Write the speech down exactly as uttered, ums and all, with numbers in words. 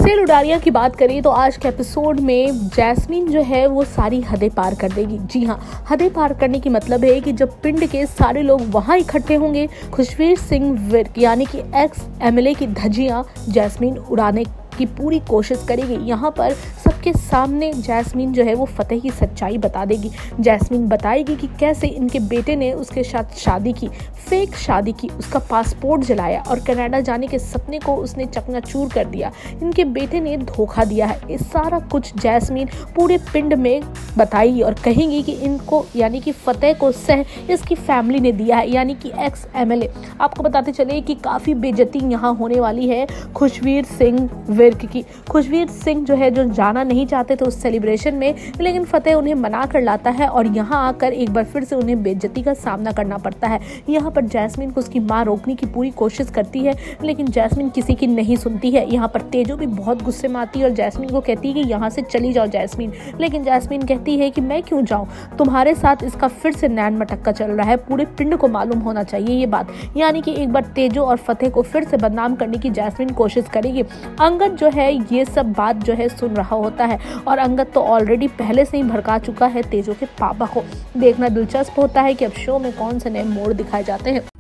Cell Udaariyan की बात करें तो आज के एपिसोड में जैस्मीन जो है वो सारी हदें पार कर देगी। जी हाँ, हदें पार करने की मतलब है कि जब पिंड के सारे लोग वहां इकट्ठे होंगे, खुशवीर सिंह विर्क यानी कि एक्स एमएलए की धज्जियां जैस्मीन उड़ाने की पूरी कोशिश करेगी। यहाँ पर सबके सामने जैस्मीन जो है वो फतेह की सच्चाई बता देगी। जैस्मीन बताएगी कि कैसे इनके बेटे ने उसके साथ शादी की, फेक शादी की, उसका पासपोर्ट जलाया और कनाडा जाने के सपने को उसने चकनाचूर कर दिया। इनके बेटे ने धोखा दिया है। ये सारा कुछ जैस्मीन पूरे पिंड में बताएगी और कहेंगी कि इनको यानी कि फतेह को सह इसकी फैमिली ने दिया है, यानी कि एक्स एमएलए। आपको बताते चले कि काफ़ी बेइज्जती यहाँ होने वाली है खुशवीर सिंह विर्क की। खुशवीर सिंह जो है जो जाना नहीं चाहते थे उस सेलिब्रेशन में, लेकिन फतेह उन्हें मना कर लाता है और यहाँ आकर एक बार फिर से उन्हें बेइज्जती का सामना करना पड़ता है। यहाँ पर जैस्मीन को उसकी माँ रोकने की पूरी कोशिश करती है, लेकिन जैस्मीन किसी की नहीं सुनती है। यहाँ पर तेजो भी बहुत गुस्से में आती है और जैस्मीन को कहती है कि यहाँ से चली जाओ जैस्मीन, लेकिन जैस्मीन कहती है कि मैं क्यों जाऊँ, तुम्हारे साथ इसका फिर से नैन मटक्का चल रहा है, पूरे पिंड को मालूम होना चाहिए ये बात। यानी कि एक बार तेजो और फतेह को फिर से बदनाम करने की जैस्मीन कोशिश करेगी। अंगद जो है ये सब बात जो है सुन रहा होता है और अंगद तो ऑलरेडी पहले से ही भड़का चुका है तेजो के पापा को। देखना दिलचस्प होता है कि अब शो में कौन से नए मोड़ दिखाए जाते हैं।